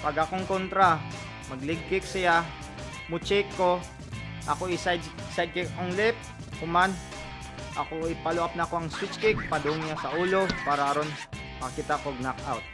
Pag akong kontra, mag leg kick siya, mo check ko, ako i-side kick ang left, kuman, ako i-follow up na ko ang switch kick, padung niya sa ulo, para aron makita ko knockout.